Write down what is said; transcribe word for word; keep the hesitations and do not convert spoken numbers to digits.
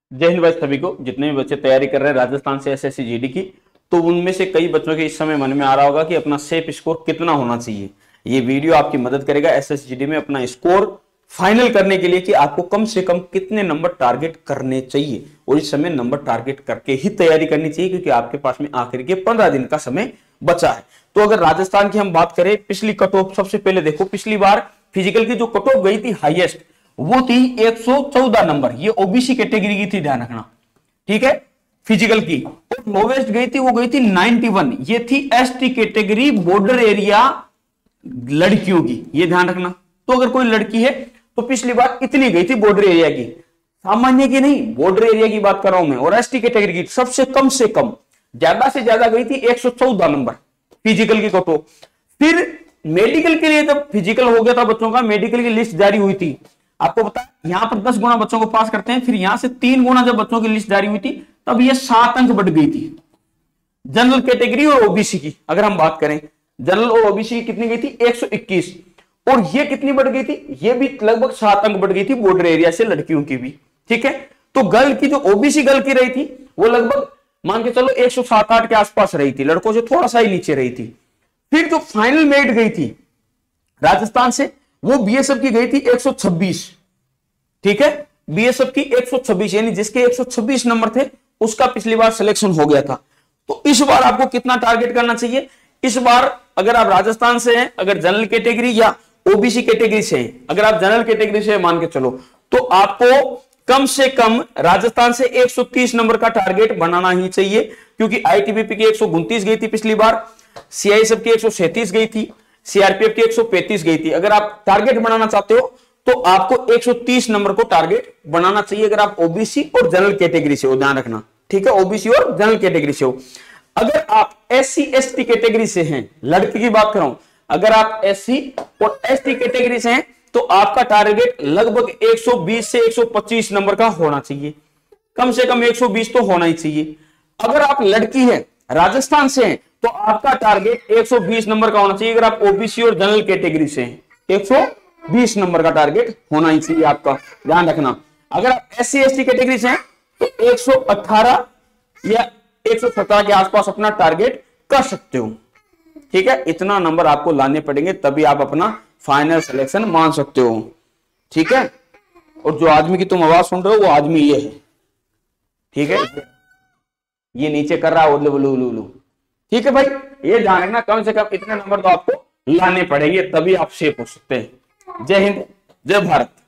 जय हिंद भाई सभी को। जितने भी बच्चे तैयारी कर रहे हैं राजस्थान से एसएससी जीडी की, तो उनमें से कई बच्चों के इस समय मन में आ रहा होगा कि अपना सेफ स्कोर कितना होना चाहिए। ये वीडियो आपकी मदद करेगा एसएससी जीडी में अपना स्कोर फाइनल करने के लिए कि आपको कम से कम कितने नंबर टारगेट करने चाहिए, और इस समय नंबर टारगेट करके ही तैयारी करनी चाहिए क्योंकि आपके पास में आखिर के पंद्रह दिन का समय बचा है। तो अगर राजस्थान की हम बात करें, पिछली कट ऑफ सबसे पहले देखो, पिछली बार फिजिकल की जो कट ऑफ गई थी हाईएस्ट, वो थी एक सौ चौदह नंबर। ये ओबीसी कैटेगरी की थी, ध्यान रखना, ठीक है, फिजिकल की। और लोवेस्ट गई थी, वो गई थी इक्यानवे। ये थी एसटी कैटेगरी बॉर्डर एरिया लड़कियों की, ये ध्यान रखना। तो अगर कोई लड़की है तो पिछली बार इतनी गई थी बॉर्डर एरिया की, सामान्य की नहीं, बॉर्डर एरिया की बात कर रहा हूं मैं। और एसटी कैटेगरी की सबसे कम से कम, ज्यादा से ज्यादा गई थी एक सौ चौदह नंबर फिजिकल की कटो। फिर मेडिकल के लिए जब फिजिकल हो गया था बच्चों का, मेडिकल की लिस्ट जारी हुई थी, आपको पता है यहां पर दस गुना बच्चों को पास करते हैं, फिर यहां से तीन गुना जब बच्चों की लिस्ट जारी हुई थी तब ये सात अंक बढ़ गई थी जनरल कैटेगरी और ओबीसी की। अगर हम बात करें जनरल और ओबीसी की कितनी गई थी, एक सौ इक्कीस। और ये कितनी बढ़ गई थी, ये भी लगभग सात अंक बढ़ गई थी बॉर्डर एरिया से लड़कियों की भी, ठीक है। तो गर्ल की जो ओबीसी गर्ल की रही थी वो लगभग मान के चलो एक सौ सात आठ के आसपास रही थी, लड़कों से थोड़ा सा ही नीचे रही थी। फिर जो फाइनल मेरिट गई थी राजस्थान से, वो बीएसएफ की गई थी एक सौ छब्बीस, ठीक है, बीएसएफ की एक सौ छब्बीस, यानी जिसके एक सौ छब्बीस नंबर थे उसका पिछली बार सिलेक्शन हो गया था। तो इस बार आपको कितना टारगेट करना चाहिए? इस बार अगर आप राजस्थान से हैं, अगर जनरल कैटेगरी या ओबीसी कैटेगरी से हैं, अगर आप जनरल कैटेगरी से मान के चलो, तो आपको कम से कम राजस्थान से एक सौ तीस नंबर का टारगेट बनाना ही चाहिए, क्योंकि आईटीबीपी की एक सौ उनतीस गई थी पिछली बार, सीआईएसएफ की एक सौ सैंतीस गई थी, सीआरपीएफ की एक सौ पैंतीस गई थी। अगर आप टारगेट बनाना चाहते हो तो आपको एक सौ तीस नंबर को टारगेट बनाना चाहिए, अगर आप ओबीसी और जनरल कैटेगरी से हो, ध्यान रखना, ठीक है, ओबीसी और जनरल कैटेगरी से हो। अगर आप एससी एसटी कैटेगरी से हैं, लड़की की बात कर रहा हूं, अगर आप एससी और एसटी कैटेगरी से हैं तो आपका टारगेट लगभग एक सौ बीस से एक सौ पच्चीस नंबर का होना चाहिए, कम से कम एक सौ बीस तो होना ही चाहिए। अगर आप लड़की हैं, राजस्थान से हैं, तो आपका टारगेट एक सौ बीस नंबर का होना चाहिए। अगर आप ओबीसी और जनरल कैटेगरी से हैं, एक सौ बीस नंबर का टारगेट होना ही चाहिए आपका, ध्यान रखना। अगर आप एससी एसटी कैटेगरी से हैं तो एक सौ अठारह या एक सौ सत्रह के आसपास अपना टारगेट कर सकते हो, ठीक है। इतना नंबर आपको लाने पड़ेंगे तभी आप अपना फाइनल सिलेक्शन मान सकते हो, ठीक है। और जो आदमी की तुम आवाज सुन रहे हो वो आदमी ये है, ठीक है, ये नीचे कर रहा है उल्लू उल्लू उल्लू, ठीक है भाई। ये ध्यान रखना, कम से कम इतने नंबर तो आपको लाने पड़ेंगे तभी आप सेफ हो सकते हैं। जय हिंद, जय भारत।